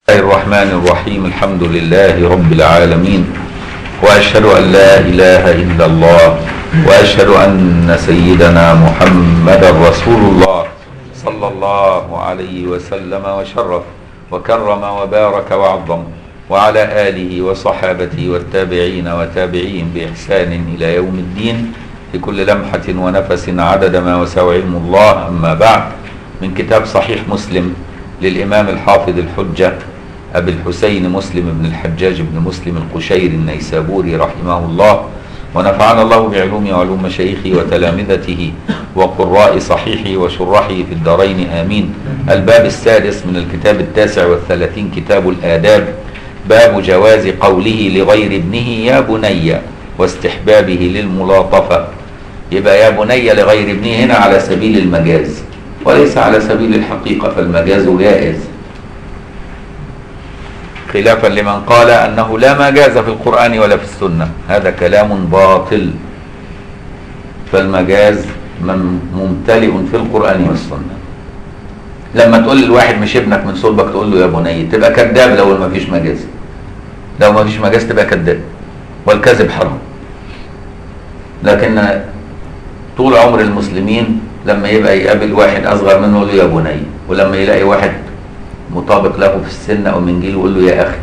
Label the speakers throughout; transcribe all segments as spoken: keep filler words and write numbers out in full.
Speaker 1: الله الرحمن الرحيم. الحمد لله رب العالمين، وأشهد أن لا إله إلا الله، وأشهد أن سيدنا محمدا رسول الله صلى الله عليه وسلم وشرف وكرم وبارك وعظم، وعلى آله وصحابته والتابعين وتابعين بإحسان إلى يوم الدين، لكل لمحة ونفس عدد ما وسع علم الله. أما بعد، من كتاب صحيح مسلم للإمام الحافظ الحجة أبي الحسين مسلم بن الحجاج بن مسلم القشيري النيسابوري رحمه الله، ونفعنا الله بعلوم وعلوم مشايخه وتلامذته وقراء صحيحه وشرحه في الدارين آمين. الباب السادس من الكتاب التاسع والثلاثين، كتاب الآداب، باب جواز قوله لغير ابنه يا بني واستحبابه للملاطفة. يبقى يا بني لغير ابنه هنا على سبيل المجاز وليس على سبيل الحقيقة، فالمجاز جائز، خلافا لمن قال أنه لا مجاز في القرآن ولا في السنة، هذا كلام باطل. فالمجاز ممتلئ في القرآن والسنة. لما تقول للواحد مش ابنك من صلبك تقول له يا بني، تبقى كذاب. لو ما فيش مجاز، لو ما فيش مجاز تبقى كذاب، والكذب حرام. لكن طول عمر المسلمين لما يبقى يقابل واحد أصغر منه يقول له يا بني، ولما يلاقي واحد مطابق له في السن أو من جيله يقول له يا أخي.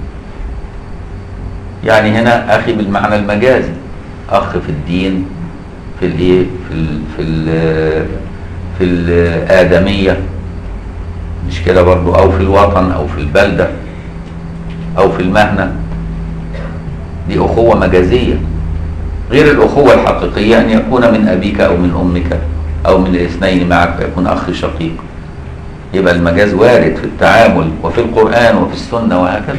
Speaker 1: يعني هنا أخي بالمعنى المجازي، أخ في الدين، في الإيه، في ال في ال في الآدمية، مش كده برضو، أو في الوطن أو في البلدة أو في المهنة. دي أخوة مجازية، غير الأخوة الحقيقية أن يكون من أبيك أو من أمك أو من الاثنين معك فيكون أخ شقيق. يبقى المجاز وارد في التعامل وفي القرآن وفي السنة وهكذا.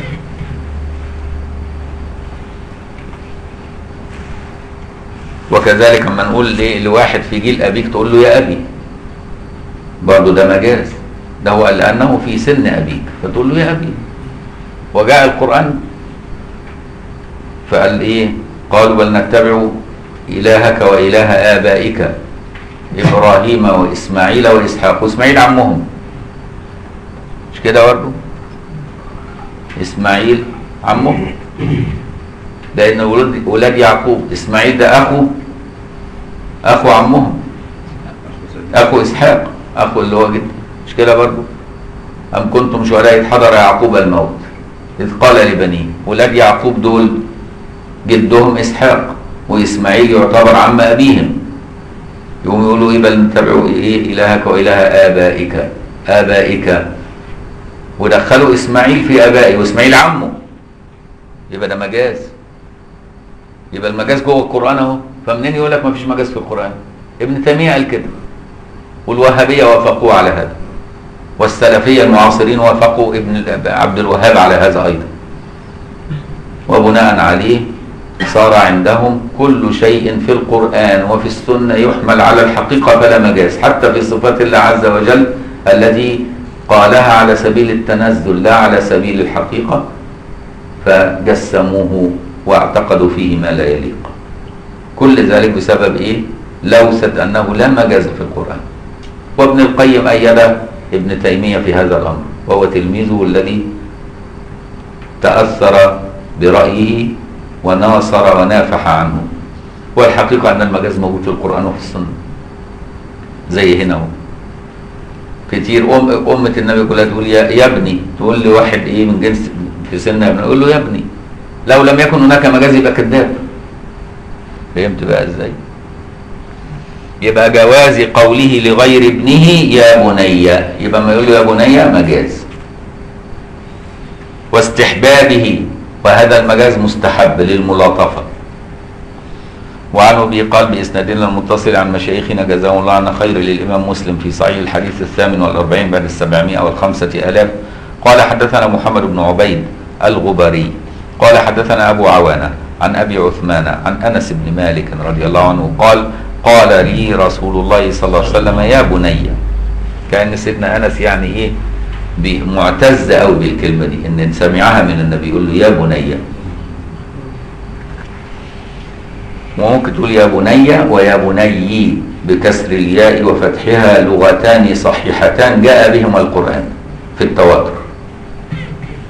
Speaker 1: وكذلك لما نقول لواحد في جيل أبيك تقول له يا أبي، برضه ده مجاز، ده هو لأنه في سن أبيك فتقول له يا أبي. وجاء القرآن فقال إيه؟ قالوا بل نتبع إلهك وإله آبائك إبراهيم وإسماعيل وإسحاق. وإسماعيل عمهم، مش كده برضه؟ إسماعيل عمهم، لأن ولاد ولاد يعقوب. إسماعيل ده أخو أخو عمهم، أخو إسحاق، أخو اللي هو جد، مش كده برضه؟ أم كنتم شهداء إذ حضر يعقوب الموت إذ قال لبنيه. ولاد يعقوب دول جدهم إسحاق، وإسماعيل يعتبر عم أبيهم. يقوم يقولوا إيه؟ بل نتبعوا إيه؟ إلهك وإله آبائك آبائك، ودخلوا إسماعيل في آبائه، وإسماعيل عمه. يبقى ده مجاز. يبقى المجاز جوه القرآن أهو. فمنين يقول لك ما فيش مجاز في القرآن؟ ابن تيمية قال كده، والوهابية وافقوا على هذا، والسلفية المعاصرين وافقوا ابن عبد الوهاب على هذا أيضا. وبناء عليه صار عندهم كل شيء في القرآن وفي السنة يحمل على الحقيقة فلا مجاز، حتى في صفات الله عز وجل التي قالها على سبيل التنزل لا على سبيل الحقيقة، فجسموه واعتقدوا فيه ما لا يليق. كل ذلك بسبب إيه؟ لوثة أنه لا مجاز في القرآن. وابن القيم أيد ابن تيمية في هذا الأمر، وهو تلميذه الذي تأثر برأيه وناصر ونافح عنه. والحقيقة أن المجاز موجود في القرآن وفي السنة، زي هنا هو كتير. أم أمة النبي كلها تقول يا, يا ابني، تقول لي واحد إيه من جنس في سنة ابن، أقول له يا ابني. لو لم يكن هناك مجاز يبقى كذاب. فهمت بقى إزاي؟ يبقى جواز قوله لغير ابنه يا بني، يبقى ما يقول له يا بني مجاز. واستحبابه، وهذا المجاز مستحب للملاطفة. وعنه به قال بإسنادنا المتصل عن مشايخنا جزاهم الله عنا خير للإمام مسلم في صحيح الحديث الثامن والأربعين بعد السبعمائة والخمسة آلاف قال حدثنا محمد بن عبيد الغبري قال حدثنا أبو عوانة عن أبي عثمان عن أنس بن مالك رضي الله عنه قال قال لي رسول الله صلى الله عليه وسلم يا بني. كان سيدنا أنس يعني إيه معتز أوي بالكلمة دي، إن سمعها من النبي يقول له يا بني. وممكن تقول يا بني ويا بني بكسر الياء وفتحها، لغتان صحيحتان جاء بهما القرآن في التواتر.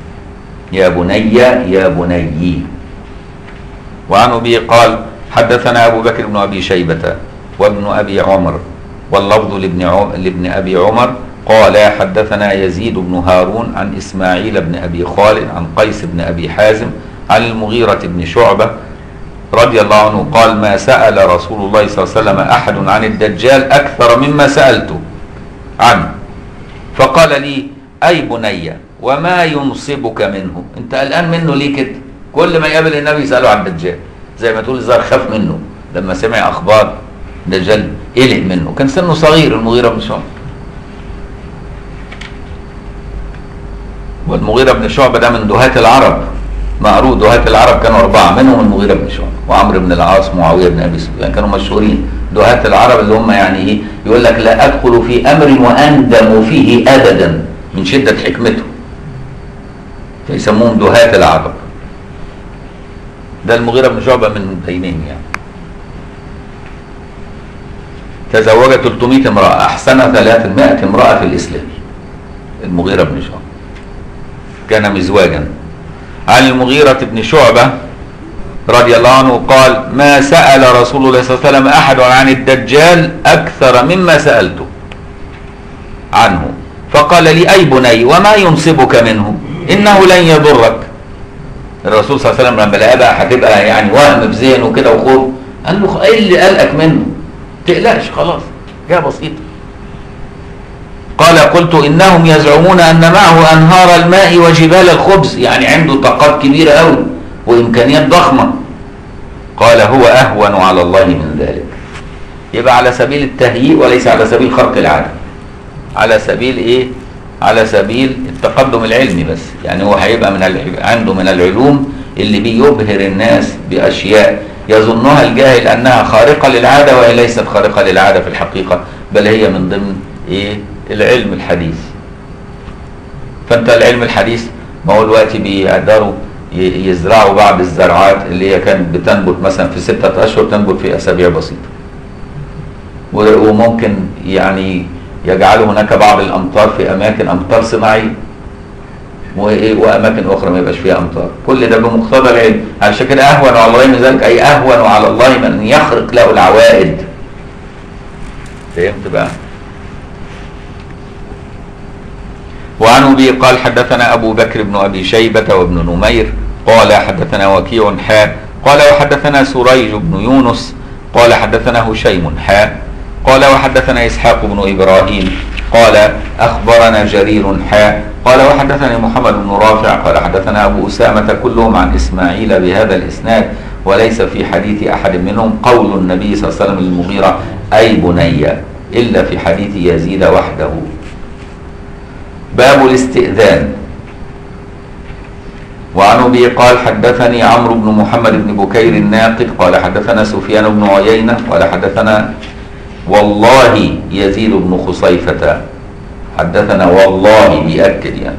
Speaker 1: يا بني يا بني. وعن أبي قال حدثنا أبو بكر بن أبي شيبة وابن أبي عمر واللفظ لابن, لابن أبي عمر قال حدثنا يزيد بن هارون عن إسماعيل بن أبي خالد عن قيس بن أبي حازم عن المغيرة بن شعبة رضي الله عنه قال ما سأل رسول الله صلى الله عليه وسلم أحد عن الدجال أكثر مما سألته عنه، فقال لي أي بني وما ينصبك منه، أنت قلقان منه ليه كده؟ كل ما يقابل النبي يسأله عن الدجال، زي ما تقول الزهر خاف منه لما سمع أخبار الدجال قلق منه، كان سنه صغير المغيرة بن شعبة. والمغيرة بن شعبة ده من دهاة العرب، معروف دهاة العرب كانوا أربعة، منهم المغيرة بن شعبة وعمرو بن العاص معاوية بن أبي سفيان، كانوا مشهورين دهاة العرب اللي هم يعني إيه، يقول لك لا أدخل في أمر وأندم فيه أبدا من شدة حكمته، فيسموهم دهاة العرب. ده المغيرة بن شعبة من بينهم يعني. تزوج ثلاثمائة امرأة، أحسن ثلاثمائة امرأة في الإسلام المغيرة بن شعبة، كان مزواجا. عن المغيرة بن شعبة رضي الله عنه قال ما سأل رسول الله صلى الله عليه وسلم أحد عن الدجال أكثر مما سألته عنه، فقال لي أي بني وما ينصبك منه إنه لن يضرك. الرسول صلى الله عليه وسلم لما لقى بقى هتبقى يعني وهم في ذهنه كده وخوف، قال له ايه اللي قلقك منه؟ تقلقش خلاص، جاء بسيطة. قال قلت إنهم يزعمون أن معه أنهار الماء وجبال الخبز، يعني عنده طاقات كبيرة أوي وإمكانيات ضخمة. قال هو أهون على الله من ذلك. يبقى على سبيل التهيئ وليس على سبيل خرق العادة، على سبيل إيه؟ على سبيل التقدم العلمي بس، يعني هو هيبقى من عنده من العلوم اللي بيبهر الناس بأشياء يظنها الجاهل أنها خارقة للعادة، وهي ليست خارقة للعادة في الحقيقة، بل هي من ضمن إيه؟ العلم الحديث. فأنت العلم الحديث ما هو دلوقتي بيقدروا يزرعوا بعض الزراعات اللي هي كانت بتنبت مثلا في ستة أشهر تنبت في أسابيع بسيطة، وممكن يعني يجعلوا هناك بعض الأمطار في أماكن أمطار صناعية، وأماكن أخرى ما يبقاش فيها أمطار. كل ده بمقتضى العلم. علشان كده أهون على الله من ذلك، أي أهون على الله من يخرق له العوائد. فهمت بقى؟ وعن أبي قال حدثنا أبو بكر بن أبي شيبة وابن نمير قال حدثنا وكيع حاء قال وحدثنا سريج بن يونس قال حدثنا هشيم حاء قال وحدثنا إسحاق بن إبراهيم قال أخبرنا جرير حاء قال وحدثني محمد بن رافع قال حدثنا أبو أسامة كلهم عن إسماعيل بهذا الإسناد، وليس في حديث أحد منهم قول النبي صلى الله عليه وسلم للمغيرة أي بني، إلا في حديث يزيد وحده. باب الاستئذان. وعن أبي قال حدثني عمرو بن محمد بن بكير الناقد قال حدثنا سفيان بن عيينة قال حدثنا والله يزيد بن خصيفة، حدثنا والله بيأكد يعني،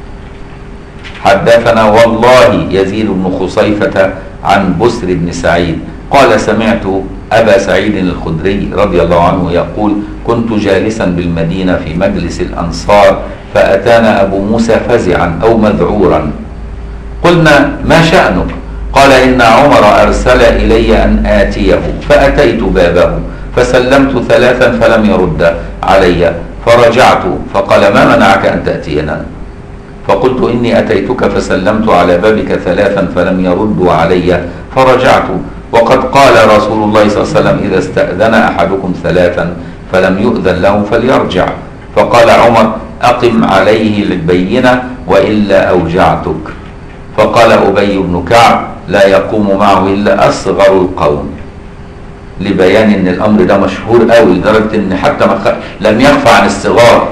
Speaker 1: حدثنا والله يزيد بن خصيفة عن بسر بن سعيد قال سمعت أبا سعيد الخدري رضي الله عنه يقول كنت جالسا بالمدينة في مجلس الأنصار فأتانا أبو موسى فزعا أو مذعورا، قلنا ما شأنك؟ قال إن عمر أرسل إلي أن آتيه فأتيت بابه فسلمت ثلاثا فلم يرد علي، فرجعت فقال ما منعك أن تأتينا؟ فقلت إني أتيتك فسلمت على بابك ثلاثا فلم يردوا علي فرجعت، وقد قال رسول الله صلى الله عليه وسلم إذا استأذن أحدكم ثلاثا فلم يؤذن له فليرجع. فقال عمر أقم عليه البينة وإلا أوجعتك. فقال أبي بن كعب لا يقوم معه إلا أصغر القوم، لبيان ان الامر ده مشهور قوي لدرجه ان حتى ما خ... لم يخفى عن الصغار.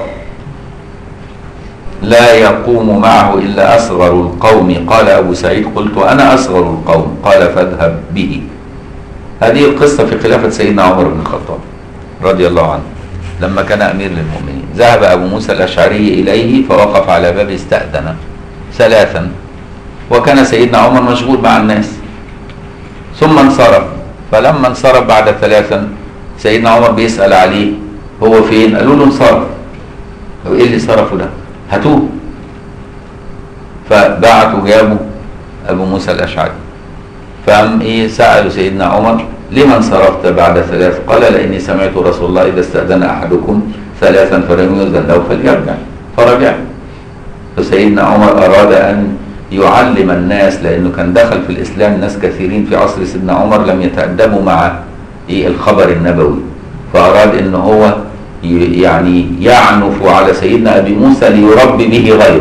Speaker 1: لا يقوم معه الا اصغر القوم. قال ابو سعيد قلت انا اصغر القوم، قال فاذهب به. هذه القصه في خلافه سيدنا عمر بن الخطاب رضي الله عنه لما كان امير للمؤمنين. ذهب ابو موسى الاشعري اليه فوقف على بابه استاذن ثلاثا، وكان سيدنا عمر مشغول مع الناس، ثم انصرف. فلما انصرف بعد ثلاثا سيدنا عمر بيسأل عليه هو فين؟ قالوا له انصرف. ايه اللي صرفه ده؟ هاتوه. فبعتوا جابوا ابو موسى الاشعري، فقام ايه سالوا سيدنا عمر لمن انصرفت بعد ثلاث؟ قال لاني سمعت رسول الله اذا استاذن احدكم ثلاثا فلم يؤذن له فليرجع، فرجع. فسيدنا عمر اراد ان يعلم الناس، لانه كان دخل في الاسلام ناس كثيرين في عصر سيدنا عمر لم يتادبوا مع ايه الخبر النبوي، فاراد ان هو يعني يعنف على سيدنا ابي موسى ليربي به غيره.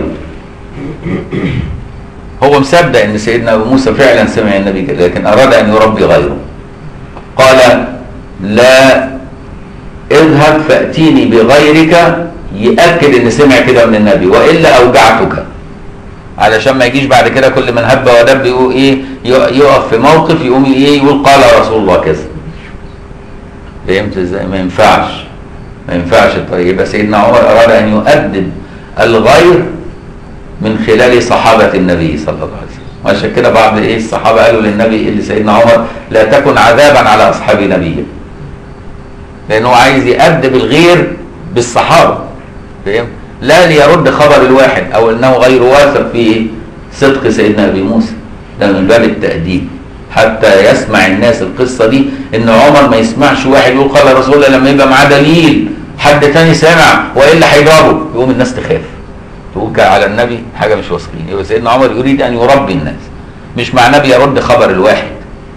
Speaker 1: هو مصدق ان سيدنا ابو موسى فعلا سمع النبي كده، لكن اراد ان يربي غيره. قال لا، اذهب فاتيني بغيرك ياكد ان سمع كده من النبي والا اوجعتك، علشان ما يجيش بعد كده كل من هب ودب يقول ايه يقف في موقف يقوم ايه يقول قال رسول الله كذا. فهمت ازاي؟ ما ينفعش ما ينفعش الطريق. يبقى سيدنا عمر اراد ان يؤدب الغير من خلال صحابه النبي صلى الله عليه وسلم. وعشان كده بعض ايه الصحابه قالوا للنبي اللي سيدنا عمر لا تكن عذابا على اصحاب نبيك، لانه عايز يؤدب الغير بالصحابه. فهمت؟ لا ليرد خبر الواحد او انه غير واثق في صدق سيدنا ابي موسى، ده من باب التأديب حتى يسمع الناس القصه دي، ان عمر ما يسمعش واحد يقول قال رسول الله لما يبقى معاه دليل حد تاني سمع والا هيضربه، يقوم الناس تخاف تقول على النبي حاجه مش واثقين. يبقى سيدنا عمر يريد ان يربي الناس، مش معناه بيرد خبر الواحد،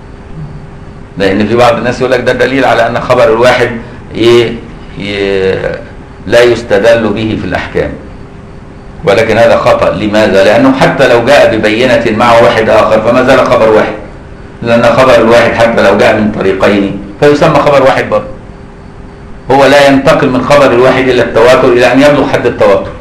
Speaker 1: لان في بعض الناس يقول لك ده دليل على ان خبر الواحد ايه, إيه لا يستدل به في الأحكام، ولكن هذا خطأ. لماذا؟ لأنه حتى لو جاء ببينة معه واحد آخر فما زال خبر واحد، لأن خبر الواحد حتى لو جاء من طريقين فيسمى خبر واحد برضه. هو لا ينتقل من خبر الواحد إلى التواتر إلى أن يبلغ حد التواتر،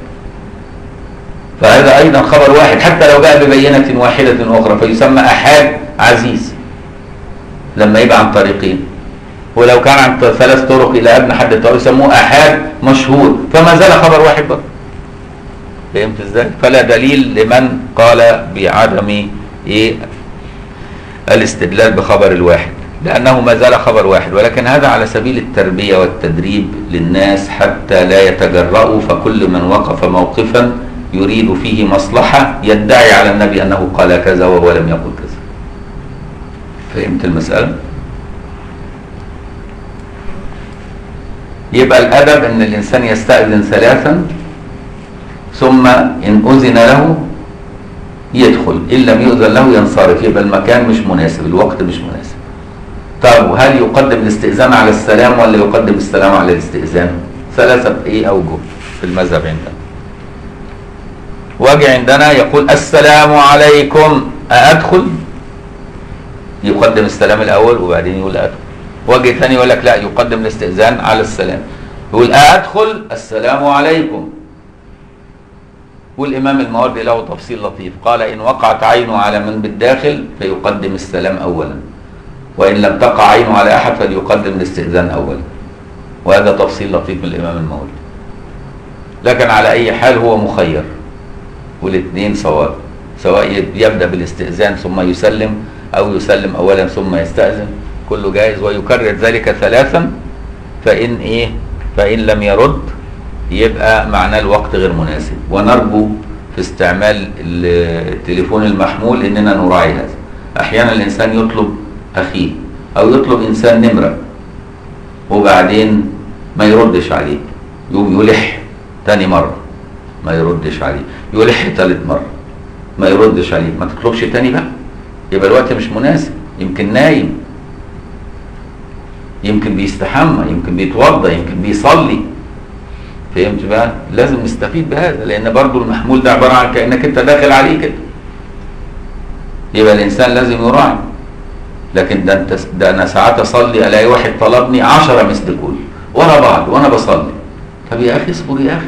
Speaker 1: فهذا أيضا خبر واحد حتى لو جاء ببينة واحدة أخرى فيسمى أحاد عزيز لما يبقى عن طريقين، ولو كان عن ثلاث طرق الى ابن حد الطريق يسموه احاد مشهور، فما زال خبر واحد برضه. فهمت ازاي؟ فلا دليل لمن قال بعدم ايه الاستدلال بخبر الواحد، لانه ما زال خبر واحد، ولكن هذا على سبيل التربيه والتدريب للناس حتى لا يتجرؤوا، فكل من وقف موقفا يريد فيه مصلحه يدعي على النبي انه قال كذا وهو لم يقل كذا. فهمت المساله؟ يبقى الأدب أن الإنسان يستأذن ثلاثا ثم إن أذن له يدخل، إن لم يؤذن له ينصرف. يبقى المكان مش مناسب، الوقت مش مناسب. طب وهل يقدم الاستئذان على السلام ولا يقدم السلام على الاستئذان؟ ثلاثة إيه أوجه في المذهب عندنا. واجي عندنا يقول السلام عليكم أأدخل؟ يقدم السلام الأول وبعدين يقول أدخل. وجه ثاني يقول لك لا، يقدم الاستئذان على السلام، يقول أدخل السلام عليكم. والإمام الماوردي له تفصيل لطيف، قال إن وقعت عينه على من بالداخل فيقدم السلام أولا، وإن لم تقع عينه على أحد فليقدم الاستئذان أولا. وهذا تفصيل لطيف من الإمام الماوردي، لكن على أي حال هو مخير، والاثنين صواب، سواء يبدأ بالاستئذان ثم يسلم أو يسلم أولا ثم يستأذن، كله جائز. ويكرر ذلك ثلاثا، فإن إيه فإن لم يرد يبقى معناه الوقت غير مناسب. ونرجو في استعمال التليفون المحمول إننا نراعي هذا. أحيانا الإنسان يطلب أخيه أو يطلب إنسان نمرة وبعدين ما يردش عليه، يقوم يلح تاني مرة ما يردش عليه، يلح تالت مرة ما يردش عليه، ما تطلبش تاني بقى، يبقى الوقت مش مناسب. يمكن نايم، يمكن بيستحمى، يمكن بيتوضى، يمكن بيصلي. فهمت بقى؟ لازم نستفيد بهذا، لان برضو المحمول ده عباره عن كانك انت داخل عليه كده، يبقى الانسان لازم يراعي. لكن ده انت ده انا ساعات اصلي الاقي واحد طلبني عشرة مثل كل ورا بعض وانا بصلي. طب يا اخي اصبر يا اخي،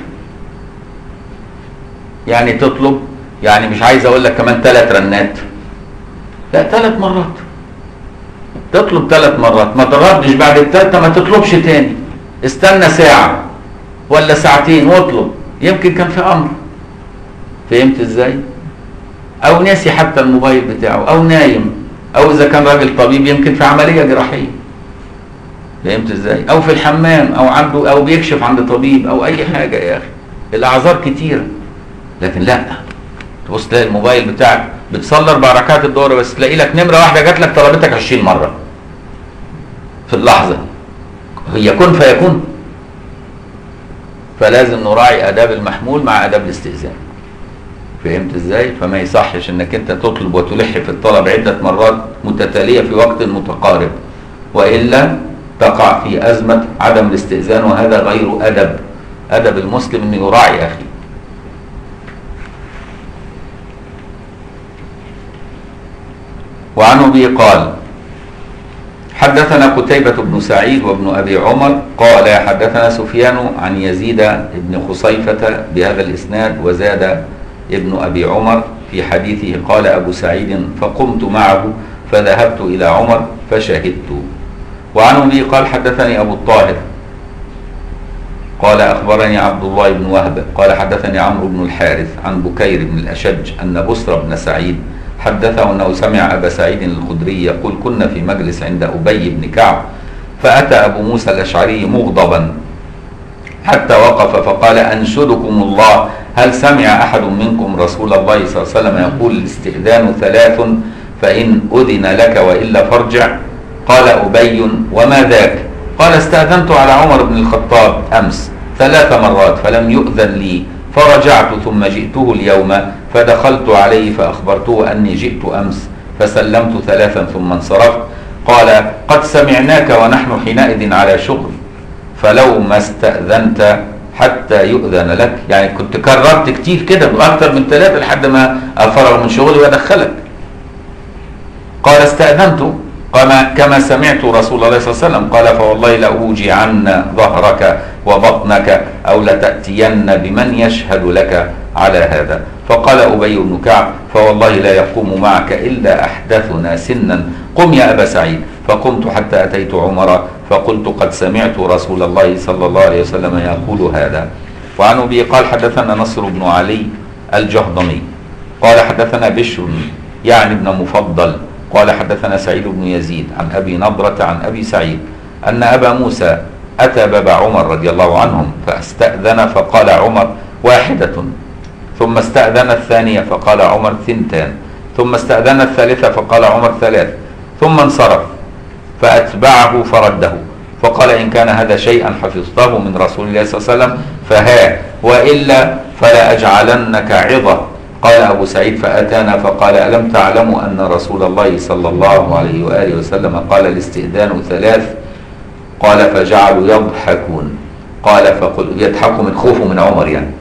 Speaker 1: يعني تطلب، يعني مش عايز اقول لك كمان ثلاث رنات، لا ثلاث مرات تطلب، ثلاث مرات ما تردش بعد الثالثه ما تطلبش تاني، استنى ساعه ولا ساعتين واطلب، يمكن كان في امر. فهمت ازاي؟ او ناسي حتى الموبايل بتاعه، او نايم، او اذا كان راجل طبيب يمكن في عمليه جراحيه. فهمت ازاي؟ او في الحمام، او عنده او بيكشف عند طبيب، او اي حاجه. يا اخي الاعذار كتيره، لكن لا تبص تلاقي الموبايل بتاعك بتصلي اربع ركعات الظهر بس تلاقي لك نمره واحده جات لك طلبتك عشرين مره في اللحظه. هي كن فيكون. فلازم نراعي اداب المحمول مع اداب الاستئذان. فهمت ازاي؟ فما يصحش انك انت تطلب وتلح في الطلب عده مرات متتاليه في وقت متقارب، والا تقع في ازمه عدم الاستئذان، وهذا غير ادب. ادب المسلم انه يراعي اخيه. وعن ابي قال حدثنا قتيبة بن سعيد وابن أبي عمر قال حدثنا سفيان عن يزيد بن خصيفة بهذا الإسناد، وزاد ابن أبي عمر في حديثه قال أبو سعيد فقمت معه فذهبت إلى عمر فشهدت. وعن أبي قال حدثني أبو الطاهر قال أخبرني عبد الله بن وهب قال حدثني عمرو بن الحارث عن بكير بن الأشج أن بسر بن سعيد حدثه أنه سمع أبا سعيد الخدري يقول كنا في مجلس عند أبي بن كعب فأتى أبو موسى الأشعري مغضبا حتى وقف فقال أنشدكم الله هل سمع أحد منكم رسول الله صلى الله عليه وسلم يقول الاستئذان ثلاث فإن أذن لك وإلا فارجع؟ قال أبي وما ذاك؟ قال استأذنت على عمر بن الخطاب أمس ثلاث مرات فلم يؤذن لي فرجعت ثم جئته اليوم فدخلت عليه فأخبرته أني جئت أمس فسلمت ثلاثا ثم انصرفت. قال قد سمعناك ونحن حينئذ على شغل فلو ما استأذنت حتى يؤذن لك. يعني كنت كررت كتير كده بأكثر من ثلاثة لحد ما أفرغ من شغلي وأدخلك. قال استأذنت كما سمعت رسول الله صلى الله عليه وسلم قال فوالله لأوجعن ظهرك وبطنك أو لتأتين بمن يشهد لك على هذا. فقال أبي بن كعب فوالله لا يقوم معك إلا أحدثنا سنا قم يا أبا سعيد. فقمت حتى أتيت عمر فقلت قد سمعت رسول الله صلى الله عليه وسلم يقول هذا. وعن أبي قال حدثنا نصر بن علي الجهضمي قال حدثنا بشر يعني ابن مفضل قال حدثنا سعيد بن يزيد عن أبي نضرة عن أبي سعيد أن أبا موسى أتى باب عمر رضي الله عنهم فاستأذن فقال عمر واحدة ثم استأذن الثانية فقال عمر ثنتان ثم استأذن الثالثة فقال عمر ثلاث ثم انصرف فأتبعه فرده فقال إن كان هذا شيئا حفظته من رسول الله صلى الله عليه وسلم فها وإلا فلا أجعلنك عظة. قال أبو سعيد فأتانا فقال ألم تعلموا أن رسول الله صلى الله عليه وآله وسلم قال الاستئذان ثلاث؟ قال فجعلوا يضحكون. قال فقل يضحكوا من خوفه من عمر يعني.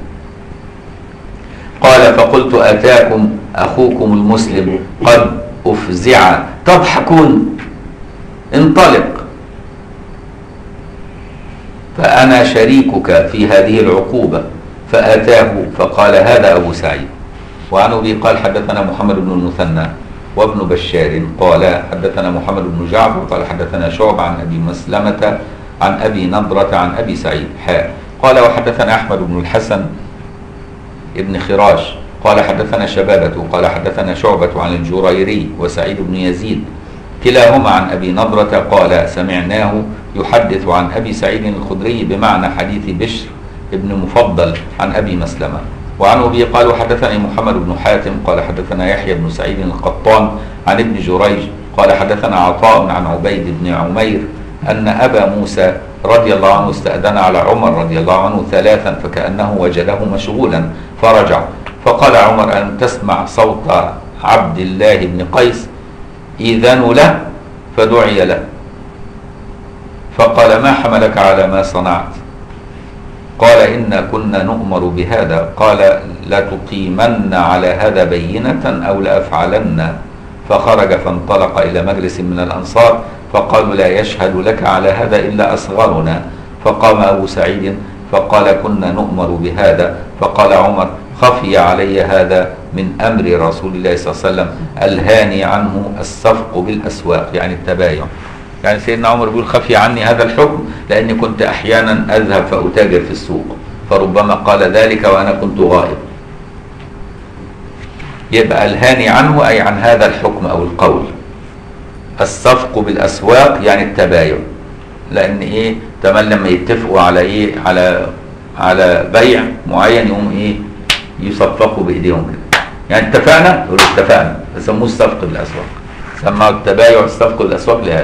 Speaker 1: قال فقلت أتاكم أخوكم المسلم قد أفزع تضحكون انطلق فأنا شريكك في هذه العقوبة. فأتاه فقال هذا أبو سعيد. وعن أبي قال حدثنا محمد بن المثنى وابن بشار قال حدثنا محمد بن جعفر قال حدثنا شعب عن أبي مسلمة عن أبي نضرة عن أبي سعيد حاء قال وحدثنا أحمد بن الحسن ابن خراش قال حدثنا شبابة قال حدثنا شعبة عن الجريري وسعيد بن يزيد كلاهما عن أبي نضرة قال سمعناه يحدث عن أبي سعيد الخدري بمعنى حديث بشر ابن مفضل عن أبي مسلمة. وعن أبي قال وحدثني محمد بن حاتم قال حدثنا يحيى بن سعيد القطان عن ابن جريج قال حدثنا عطاء عن عبيد بن عمير أن أبا موسى رضي الله عنه استأذن على عمر رضي الله عنه ثلاثا فكأنه وجده مشغولا فرجع. فقال عمر أن تسمع صوت عبد الله بن قيس إذن له فدعي له فقال ما حملك على ما صنعت؟ قال إنا كنا نؤمر بهذا. قال لتقيمن على هذا بينة أو لأفعلن. فخرج فانطلق إلى مجلس من الأنصار فقالوا لا يشهد لك على هذا إلا أصغرنا. فقام أبو سعيد فقال كنا نؤمر بهذا. فقال عمر خفي علي هذا من أمر رسول الله صلى الله عليه وسلم الهاني عنه الصفق بالأسواق يعني التبايع. يعني سيدنا عمر بيقول خفي عني هذا الحكم لأني كنت أحيانا أذهب فأتاجر في السوق فربما قال ذلك وأنا كنت غائب. يبقى الهاني عنه أي عن هذا الحكم أو القول. الصفق بالأسواق يعني التبايع لأن إيه تمام لما يتفقوا على إيه على على بيع معين يقوم إيه يصفقوا بإيديهم كده يعني اتفقنا، يقولوا اتفقنا، فسموه الصفق بالاسواق، سموه التبايع الصفق بالاسواق لهذا.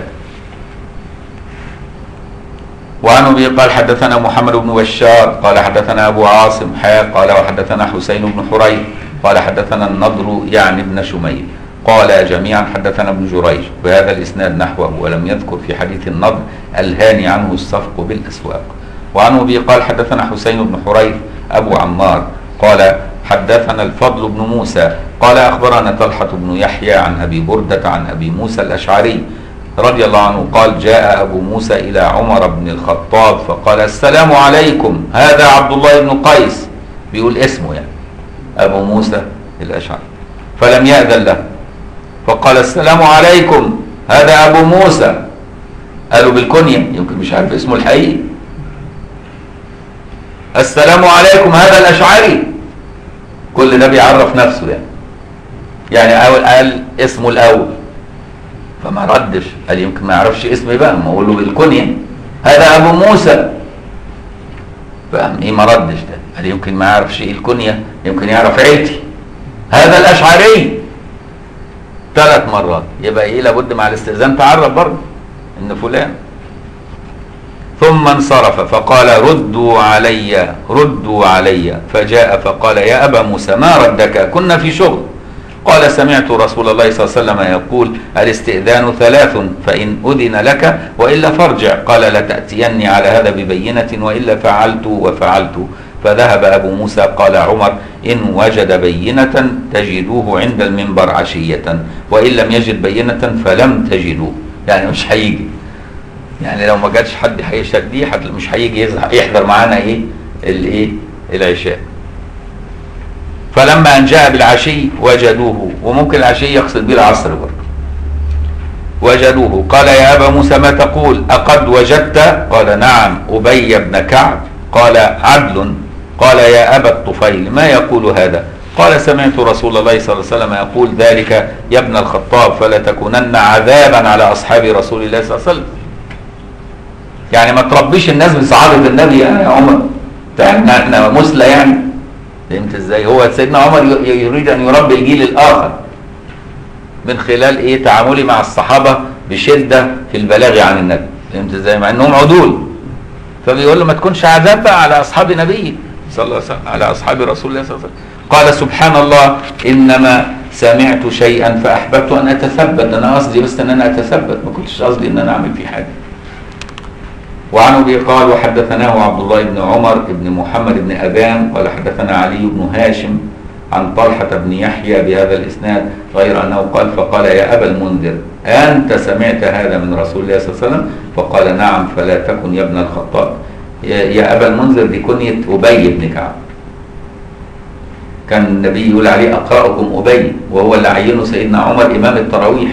Speaker 1: وعن ابي قال حدثنا محمد بن بشار قال حدثنا ابو عاصم حاء قال وحدثنا حسين بن حريث قال حدثنا النضر يعني ابن شميل قال جميعا حدثنا ابن جريج بهذا الاسناد نحوه، ولم يذكر في حديث النضر الهاني عنه الصفق بالاسواق. وعن ابي قال حدثنا حسين بن حريث ابو عمار قال حدثنا الفضل بن موسى قال اخبرنا طلحه بن يحيى عن ابي برده عن ابي موسى الاشعري رضي الله عنه قال جاء ابو موسى الى عمر بن الخطاب فقال السلام عليكم، هذا عبد الله بن قيس، بيقول اسمه يعني ابو موسى الاشعري، فلم يأذن له فقال السلام عليكم، هذا ابو موسى، قالوا بالكنية يمكن مش عارف اسمه الحقيقي، السلام عليكم هذا الاشعري، كل ده بيعرف نفسه يعني يعني اول قال اسمه الاول فما ردش، قال يمكن ما يعرفش اسمي بقى، ما اقول له بالكنية هذا ابو موسى، فاهم ايه ما ردش ده، قال يمكن ما يعرفش ايه الكنية، يمكن يعرف عيلتي، هذا الاشعري ثلاث مرات، يبقى ايه لابد مع الاستئذان تعرف برضه ان فلان. ثم انصرف فقال ردوا علي ردوا علي، فجاء فقال يا ابا موسى ما ردك، كنا في شغل. قال سمعت رسول الله صلى الله عليه وسلم يقول الاستئذان ثلاث فإن أذن لك وإلا فارجع، قال لتأتيني على هذا ببينة وإلا فعلت وفعلت. فذهب أبو موسى قال عمر إن وجد بينة تجدوه عند المنبر عشية وإن لم يجد بينة فلم تجدوه، يعني مش هيجي، يعني لو ما جاتش حد هيشهد دي مش هيجي يحضر معانا ايه الايه العشاء. فلما ان جاء بالعشي وجدوه، وممكن العشي يقصد به العصر برضه، وجدوه قال يا ابا موسى ما تقول، اقد وجدت؟ قال نعم ابي بن كعب. قال عدل. قال يا ابا الطفيل ما يقول هذا؟ قال سمعت رسول الله صلى الله عليه وسلم يقول ذلك يا ابن الخطاب فلا تكونن عذابا على اصحاب رسول الله صلى الله عليه وسلم. يعني ما تربيش الناس بصحابه النبي يعني يا عمر، احنا مثلى يعني، فهمت ازاي؟ هو سيدنا عمر يريد ان يربي الجيل الاخر من خلال ايه؟ تعاملي مع الصحابه بشده في البلاغ عن النبي، فهمت ازاي؟ مع انهم عدول، فبيقول له ما تكونش عذاب بقى على اصحاب النبي صلى الله عليه وسلم، على اصحاب رسول الله صلى الله عليه وسلم. قال سبحان الله انما سمعت شيئا فاحببت ان اتثبت، انا قصدي بس ان انا اتثبت، ما كنتش قصدي ان انا اعمل فيه حاجه. وعن ابي قال وحدثناه عبد الله بن عمر بن محمد بن ابان قال حدثنا علي بن هاشم عن طلحه بن يحيى بهذا الاسناد غير انه قال فقال يا ابا المنذر انت سمعت هذا من رسول الله صلى الله عليه وسلم؟ فقال نعم فلا تكن يا ابن الخطاب. يا ابا المنذر دي كنيه ابي بن كعب، كان النبي يقول عليه اقرأكم ابي، وهو اللي عينه سيدنا عمر امام التراويح.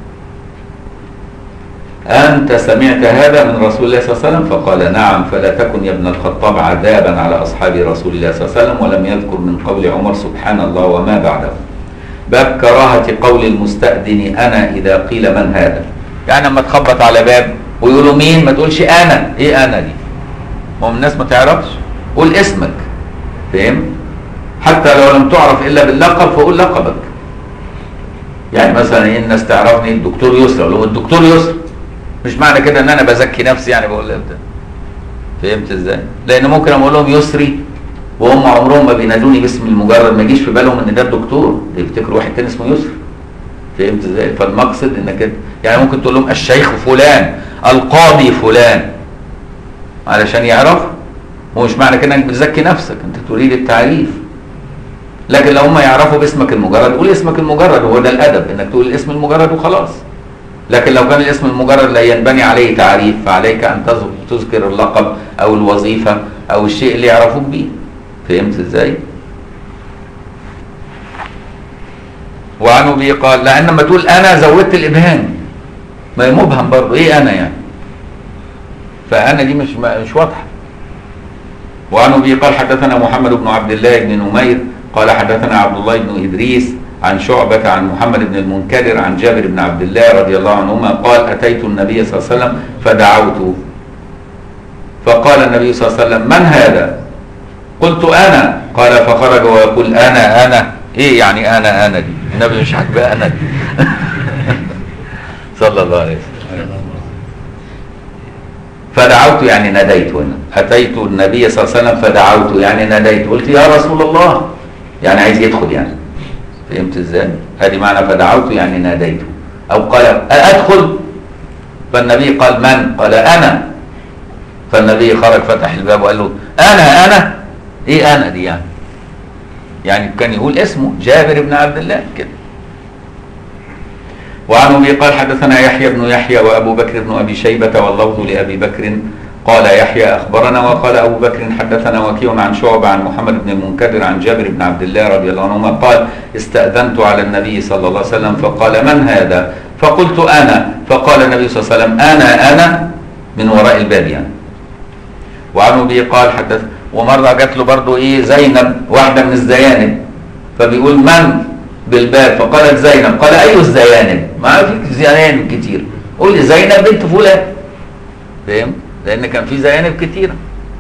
Speaker 1: أنت سمعت هذا من رسول الله صلى الله عليه وسلم؟ فقال نعم فلا تكن يا ابن الخطاب عذابا على أصحاب رسول الله صلى الله عليه وسلم. ولم يذكر من قول عمر سبحان الله وما بعده. باب كراهة قول المستأذن أنا إذا قيل من هذا، يعني لما تخبط على باب ويقولوا مين ما تقولش أنا، إيه أنا دي؟ هم الناس ما تعرفش، قول اسمك، فاهم؟ حتى لو لم تعرف إلا باللقب فقول لقبك. يعني مثلا إيه الناس تعرفني الدكتور يسرى، لو الدكتور يسرى مش معنى كده ان انا بزكي نفسي يعني بقول ده، فهمت ازاي؟ لان ممكن اقول لهم يسري وهم عمرهم ما بينادوني باسم المجرد، ما يجيش في بالهم ان ده الدكتور، يفتكروا واحد تاني اسمه يسري، فهمت ازاي؟ فالمقصد انك انت يعني ممكن تقول لهم الشيخ فلان، القاضي فلان، علشان يعرفوا، ومش معنى كده انك بتزكي نفسك، انت تريد التعريف. لكن لو هم يعرفوا باسمك المجرد قول اسمك المجرد، هو ده الادب انك تقول الاسم المجرد وخلاص. لكن لو كان الاسم المجرد لا ينبني عليه تعريف فعليك ان تذكر اللقب او الوظيفه او الشيء اللي يعرفوك بيه، فهمت ازاي؟ وعن ابي قال لان لما تقول انا زودت الابهام، ما هي مبهم برضه، ايه انا يعني؟ فانا دي مش مش واضحه. وعن ابي قال حدثنا محمد بن عبد الله بن نمير قال حدثنا عبد الله بن ادريس عن شعبة عن محمد بن المنكدر عن جابر بن عبد الله رضي الله عنهما قال أتيت النبي صلى الله عليه وسلم فدعوته، فقال النبي صلى الله عليه وسلم من هذا؟ قلت أنا. قال فخرج ويقول أنا أنا ايه يعني انا انا دي؟ النبي مش عاجباه انا دي. صلى الله عليه وسلم. فدعوت يعني ناديت، هنا اتيت النبي صلى الله عليه وسلم فدعوت يعني ناديت، قلت يا رسول الله، يعني عايز يدخل يعني. فهمت ازاي؟ هذه معنى فدعوت يعني ناديته. او قال ادخل، فالنبي قال من؟ قال انا. فالنبي خرج فتح الباب وقال له انا انا ايه انا دي يعني؟ يعني كان يقول اسمه جابر بن عبد الله كده. وعن ابي قال حدثنا يحيى بن يحيى وابو بكر بن ابي شيبه واللفظ لابي بكر قال يحيى اخبرنا، وقال ابو بكر حدثنا وكيع عن شعبه عن محمد بن المنكدر عن جابر بن عبد الله رضي الله عنهما قال استاذنت على النبي صلى الله عليه وسلم فقال من هذا؟ فقلت انا، فقال النبي صلى الله عليه وسلم انا انا من وراء الباب يعني. وعن ابي قال حدث، ومره جات له برضه ايه زينب واحده من الزيانب، فبيقول من بالباب؟ فقالت زينب. قال اي الزيانب؟ ما في زيانب كتير، قول لي زينب بنت فلان. فاهم؟ لان كان في زيانب كتيره.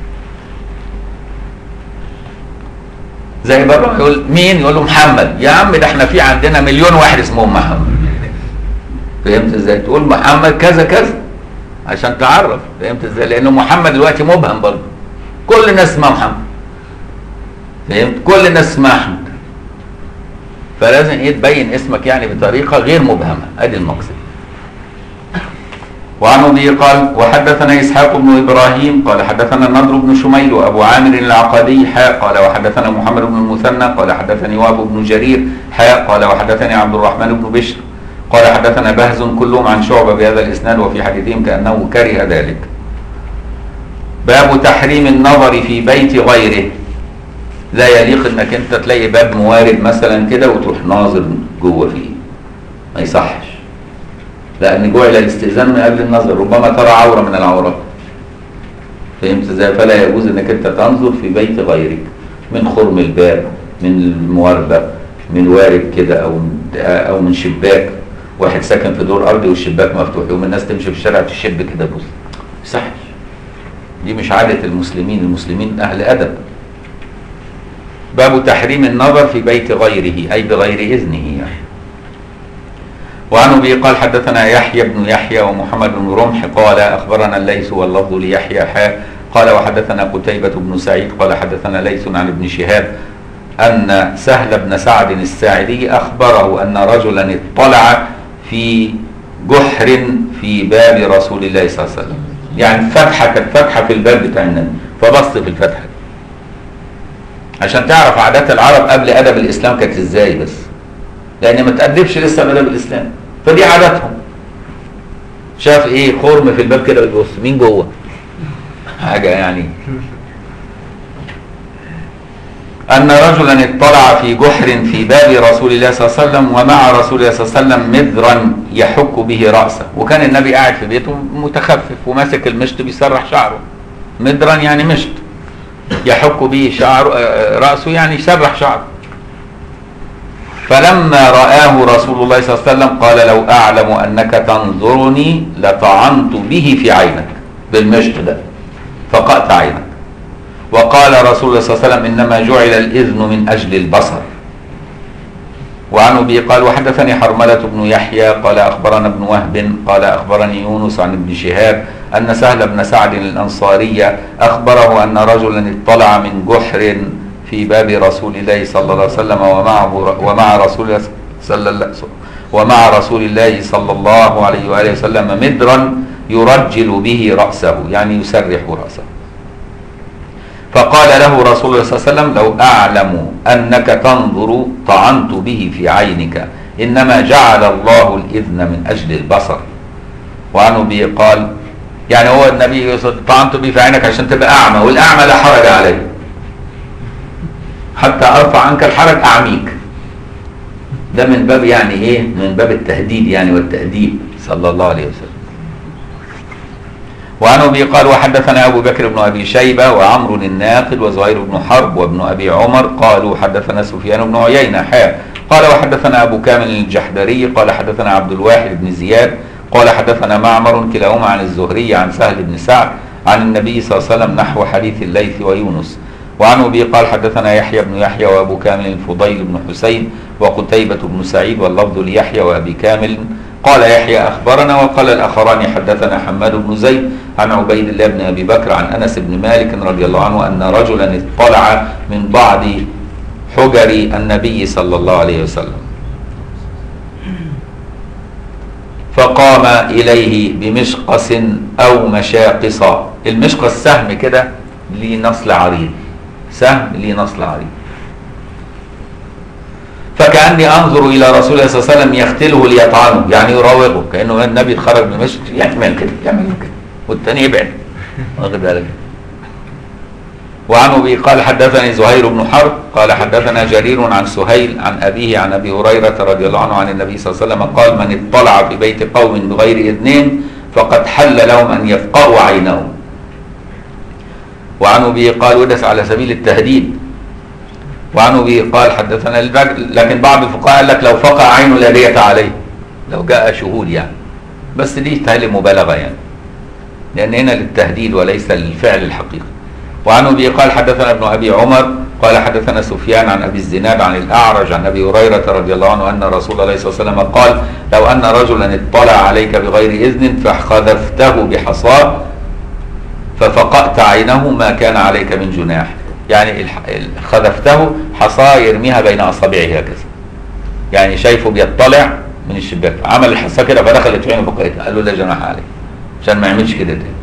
Speaker 1: زي بره يقول مين؟ يقول له محمد. يا عم ده احنا في عندنا مليون واحد اسمهم محمد. فهمت ازاي؟ تقول محمد كذا كذا عشان تعرف. فهمت ازاي؟ لانه محمد دلوقتي مبهم برضه، كل الناس اسمها محمد. فهمت؟ كل الناس اسمها احمد، فلازم ايه تبين اسمك يعني بطريقه غير مبهمه. ادي المقصد. وعن ابي قال وحدثنا اسحاق بن ابراهيم قال حدثنا النضر بن شميل وابو عامر العقدي حاء قال وحدثنا محمد بن المثنى قال حدثني وهب بن جرير حاء قال وحدثني عبد الرحمن بن بشر قال حدثنا بهز كلهم عن شعبه بهذا الاسناد وفي حديثهم كانه كره ذلك. باب تحريم النظر في بيت غيره. لا يليق انك انت تلاقي باب موارد مثلا كده وتروح ناظر جوه فيه، ما يصحش، لان جعل الاستئذان من اجل النظر، ربما ترى عوره من العورات. فهمت ازاي؟ فلا يجوز انك انت تنظر في بيت غيرك، من خرم الباب، من المواربه، من وارد كده، او او من شباك. واحد ساكن في دور ارضي والشباك مفتوح، يوم الناس تمشي في الشارع تشب كده بص، ما يصحش. دي مش عاده المسلمين، المسلمين اهل ادب. باب تحريم النظر في بيت غيره اي بغير اذنه يعني. وعن ابي قال حدثنا يحيى بن يحيى ومحمد بن رمح قال اخبرنا الليث واللفظ ليحيى حاء قال وحدثنا قتيبة بن سعيد قال حدثنا ليث عن ابن شهاب ان سهل بن سعد الساعدي اخبره ان رجلا اطلع في جحر في باب رسول الله صلى الله عليه وسلم، يعني فتحه كانت فتحه في الباب بتاع النبي، فبص في الفتحه عشان تعرف عادات العرب قبل ادب الاسلام كانت ازاي، بس لان ما تأدبش لسه بادب الاسلام، فدي عاداتهم. شاف ايه خرم في الباب كده ويبص مين جوه، حاجه يعني. ان رجلا اطلع في جحر في باب رسول الله صلى الله عليه وسلم ومع رسول الله صلى الله عليه وسلم مذرا يحك به راسه، وكان النبي قاعد في بيته متخفف وماسك المشط بيسرح شعره. مذرا يعني مشط يحك به شعر راسه، يعني يسرح شعره. فلما رآه رسول الله صلى الله عليه وسلم قال لو أعلم أنك تنظرني لطعنت به في عينك، بالمشط ده فقأت عينك. وقال رسول الله صلى الله عليه وسلم إنما جعل الإذن من أجل البصر. وعن أبي قال وحدثني حرملة بن يحيى قال أخبرنا ابن وهب قال أخبرني يونس عن ابن شهاب أن سهل بن سعد الأنصاري أخبره أن رجلا اطلع من جحر في باب رسول الله صلى الله عليه وسلم ومعه ومع رسول الله صلى الله ومع رسول الله صلى الله عليه وآله وسلم مدرا يرجل به رأسه، يعني يسرح رأسه. فقال له رسول الله صلى الله عليه وسلم لو أعلم أنك تنظر طعنت به في عينك، إنما جعل الله الإذن من أجل البصر. وعن أبي قال يعني هو النبي طعنت به في عينك عشان تبقى أعمى، والأعمى لا حرج عليه، حتى ارفع عنك الحرج اعميك. ده من باب يعني ايه، من باب التهديد يعني والتأديب صلى الله عليه وسلم. وعن ابي قال وحدثنا ابو بكر بن ابي شيبه وعمرو الناقد وزهير بن حرب وابن ابي عمر قالوا حدثنا سفيان بن عيينه حاء قال وحدثنا ابو كامل الجحدري قال حدثنا عبد الواحد بن زياد قال حدثنا معمر كلاهما عن الزهري عن سهل بن سعد عن النبي صلى الله عليه وسلم نحو حديث الليث ويونس. وعنه به قال حدثنا يحيى بن يحيى وأبو كامل الفضيل بن حسين وقتيبة بن سعيد واللفظ ليحيى وأبي كامل قال يحيى أخبرنا، وقال الآخران حدثنا حماد بن زيد عن عبيد الله بن أبي بكر عن أنس بن مالك رضي الله عنه أن رجلا اطلع من بعض حجر النبي صلى الله عليه وسلم فقام إليه بمشقص أو مشاقص. المشقص سهم كده ليه نصل عريض، سهم ليه نصل عريض، فكأني أنظر إلى رسول الله صلى الله عليه وسلم يختله ليطعنه، يعني يراوغه، كأنه النبي اتخرج من المشق يعمل كده يعمل كده والتاني يبعد، واخد بالك. وعنه به قال حدثني زهير بن حرب قال حدثنا جرير عن سهيل عن أبيه عن أبي هريرة رضي الله عنه عن النبي صلى الله عليه وسلم قال من اطلع في بيت قوم بغير إذنين فقد حل لهم أن يفقهوا عينهم. وعنه به قال ودس على سبيل التهديد. وعنه به قال حدثنا البجل، لكن بعض الفقهاء قال لك لو فقع عينه لا دية عليه لو جاء شهود يعني، بس دي تهيألي مبالغة يعني، لأن هنا للتهديد وليس للفعل الحقيقي. وعنه به قال حدثنا ابن أبي عمر قال حدثنا سفيان عن أبي الزناد عن الأعرج عن أبي هريرة رضي الله عنه أن رسول الله صلى الله عليه وسلم قال لو أن رجلا اطلع عليك بغير إذن فخذفته بحصاه ففقأت عينه ما كان عليك من جناح. يعني خذفته حصاه يرميها بين أصابعه هكذا، يعني شايفه بيطلع من الشباك عمل الحصاه كده فدخلت في عينه فقأتها، قال له لا جناح عليه عشان ما يعملش كده تاني.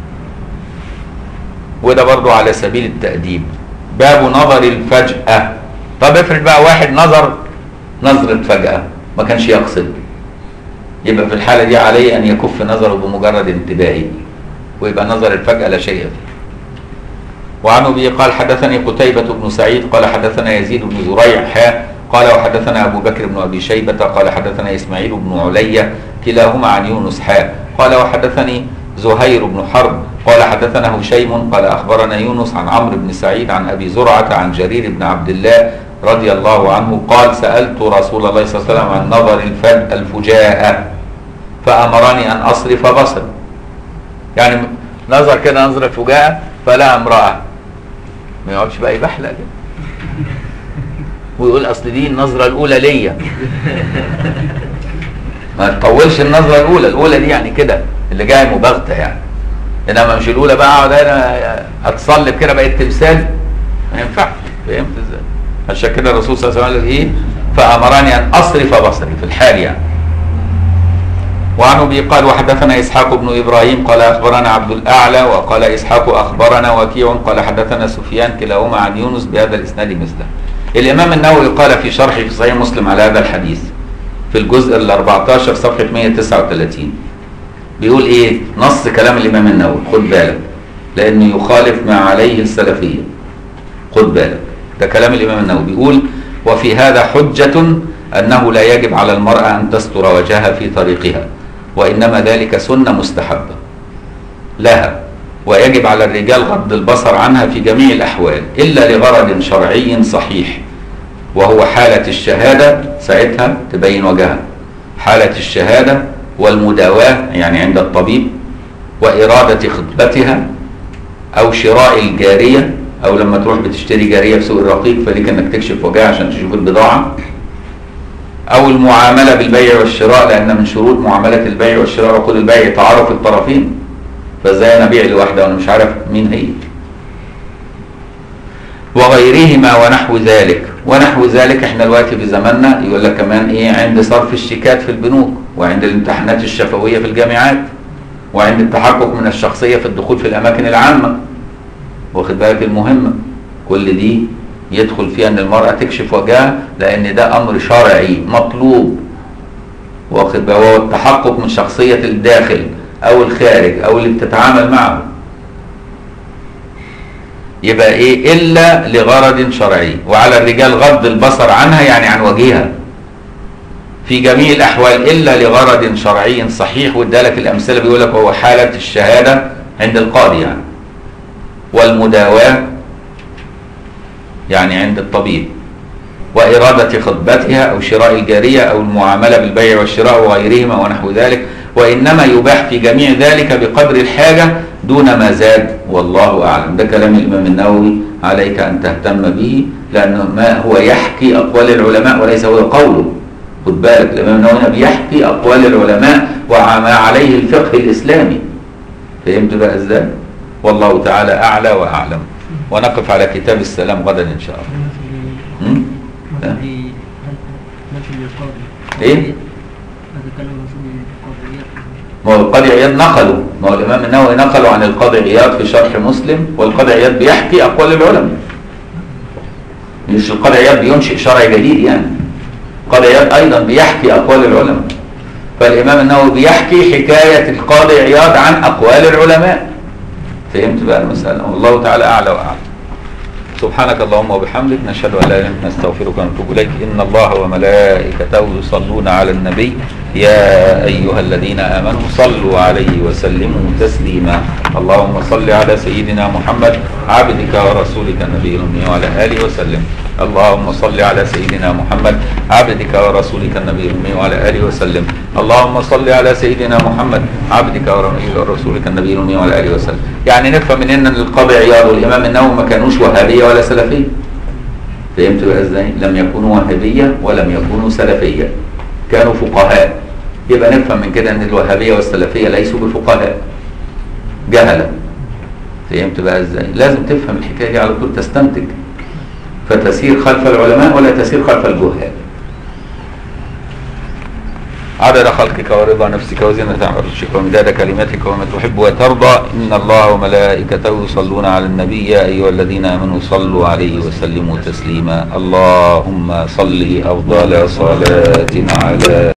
Speaker 1: وده برضه على سبيل التأديب. باب نظر الفجأة. طب افرض بقى واحد نظر نظرة فجأة ما كانش يقصد، يبقى في الحالة دي عليه أن يكف نظره بمجرد انتباهه، ويبقى نظر الفجأة لا شيء فيه. وعنه به قال حدثني قتيبة بن سعيد قال حدثنا يزيد بن زريع حاء قال وحدثنا أبو بكر بن أبي شيبة قال حدثنا إسماعيل بن علي كلاهما عن يونس حاء قال وحدثني زهير بن حرب قال حدثنا هشيم قال أخبرنا يونس عن عمرو بن سعيد عن أبي زرعة عن جرير بن عبد الله رضي الله عنه قال سألت رسول الله صلى الله عليه وسلم عن نظر الفجاءة فأمرني أن أصرف بصري، يعني نظر كده نظرة فجاءة فلا امرأة، ما يقعدش بقى يبحلق كده ويقول أصل دي النظرة الأولى ليا، ما تطولش النظرة الأولى، الأولى دي يعني كده اللي جاي مباغتة يعني، انما مش الاولى بقى اقعد انا اتصلب كده بقيت تمثال، ما ينفعش. فهمت ازاي؟ عشان كده الرسول صلى الله عليه وسلم قال ايه؟ فامرني ان اصرف بصري في الحال يعني. وعنه به قال وحدثنا اسحاق بن ابراهيم قال اخبرنا عبد الاعلى وقال اسحاق اخبرنا وكيع قال حدثنا سفيان كلاهما عن يونس بهذا الاسناد مثله. الامام النووي قال في شرحه في صحيح مسلم على هذا الحديث في الجزء ال أربعة عشر صفحه مئة وتسعة وثلاثين بيقول ايه؟ نص كلام الامام النووي، خد بالك لانه يخالف ما عليه السلفيه، خد بالك ده كلام الامام النووي. بيقول وفي هذا حجه انه لا يجب على المراه ان تستر وجهها في طريقها، وانما ذلك سنه مستحبه لها، ويجب على الرجال غض البصر عنها في جميع الاحوال الا لغرض شرعي صحيح، وهو حاله الشهاده، ساعتها تبين وجهها، حاله الشهاده والمداواة يعني عند الطبيب، وإرادة خطبتها أو شراء الجارية، أو لما تروح بتشتري جارية في سوق الرقيق فليك أنك تكشف وجهها عشان تشوف البضاعة، أو المعاملة بالبيع والشراء، لأن من شروط معاملة البيع والشراء وعقود البيع تعارف الطرفين، فإزاي أنا أبيع لوحدة وأنا مش عارف مين هي، وغيرهما ونحو ذلك. ونحو ذلك احنا دلوقتي في زماننا يقول لك كمان ايه؟ عند صرف الشيكات في البنوك، وعند الامتحانات الشفويه في الجامعات، وعند التحقق من الشخصيه في الدخول في الاماكن العامه، واخد بالك المهمه، كل دي يدخل فيها ان المراه تكشف وجهها، لان ده امر شرعي مطلوب، واخد بالك، وهو التحقق من شخصيه الداخل او الخارج او اللي بتتعامل معه. يبقى ايه؟ الا لغرض شرعي. وعلى الرجال غض البصر عنها يعني عن وجهها في جميع الاحوال الا لغرض شرعي صحيح، وادالك الامثله بيقول لك هو حاله الشهاده عند القاضي يعني، والمداواه يعني عند الطبيب، واراده خطبتها او شراء الجاريه او المعامله بالبيع والشراء وغيرهما ونحو ذلك، وانما يباح في جميع ذلك بقدر الحاجه دون ما زاد، والله اعلم. ده كلام الامام النووي عليك أن تهتم به، لأنه ما هو يحكي أقوال العلماء وليس هو قوله. خد بالك الإمام النووي بيحكي أقوال العلماء وما عليه الفقه الإسلامي. فهمت بقى إزاي؟ والله تعالى أعلى وأعلم. ونقف على كتاب السلام غدا إن شاء الله. إيه؟ ما هو القاضي عياض نقلوا، ما هو الإمام النووي نقلوا عن القاضي عياض في شرح مسلم، والقاضي عياض بيحكي أقوال العلماء. مش القاضي عياض بينشئ شرع جديد يعني. القاضي عياض أيضا بيحكي أقوال العلماء. فالإمام النووي بيحكي حكاية القاضي عياض عن أقوال العلماء. فهمت بقى المسألة؟ والله تعالى أعلى وأعلم. سبحانك اللهم وبحمدك، نشهد أن لا إله إلا أنت، نستغفرك ونتوب إليك. إن الله وملائكته يصلون على النبي يا أيها الذين آمنوا صلوا عليه وسلموا تسليما. اللهم صل على سيدنا محمد عبدك ورسولك النبي الأمي وعلى آله وسلم. اللهم صل على سيدنا محمد عبدك ورسولك النبي الأمي وعلى آله وسلم. اللهم صل على سيدنا محمد عبدك ورسولك النبي الأمي وعلى آله وسلم. يعني نفهم من ان القاضي عياض والإمام النووي ما كانوش وهابية ولا سلفية. فهمت بقى ازاي؟ لم يكونوا وهابية ولم يكونوا سلفية، كانوا فقهاء. يبقى نفهم من كده ان الوهابية والسلفية ليسوا بفقهاء، جهلة. فهمت بقى ازاي؟ لازم تفهم الحكاية دي على طول، تستنتج، فتسير خلف العلماء ولا تسير خلف الجهال. عدد خلقك ورضا نفسك وزنة عرشك ومداد كلماتك وما تحب وترضى. إن الله وملائكته يصلون على النبي يا أيها الذين آمنوا صلوا عليه وسلموا تسليما. اللهم صل أفضل صلاة على